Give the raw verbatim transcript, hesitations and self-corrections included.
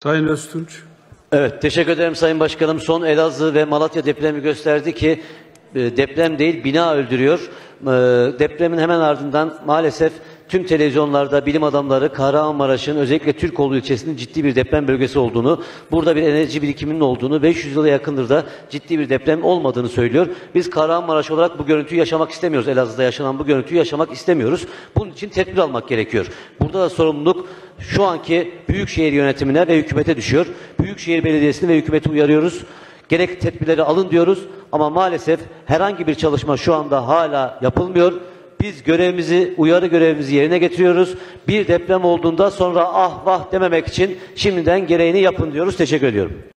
Sayın Öztunç. Evet, teşekkür ederim Sayın Başkanım. Son Elazığ ve Malatya depremi gösterdi ki e, deprem değil, bina öldürüyor. E, depremin hemen ardından maalesef tüm televizyonlarda bilim adamları Kahramanmaraş'ın özellikle Türkoğlu ilçesinin ciddi bir deprem bölgesi olduğunu, burada bir enerji birikiminin olduğunu, beş yüz yıla yakındır da ciddi bir deprem olmadığını söylüyor. Biz Kahramanmaraş olarak bu görüntüyü yaşamak istemiyoruz. Elazığ'da yaşanan bu görüntüyü yaşamak istemiyoruz. Bunun için tedbir almak gerekiyor. Burada da sorumluluk şu anki Büyükşehir yönetimine ve hükümete düşüyor. Büyükşehir Belediyesi'ni ve hükümeti uyarıyoruz. Gerek tedbirleri alın diyoruz ama maalesef herhangi bir çalışma şu anda hala yapılmıyor. Biz görevimizi, uyarı görevimizi yerine getiriyoruz. Bir deprem olduğunda sonra ah vah dememek için şimdiden gereğini yapın diyoruz. Teşekkür ediyorum.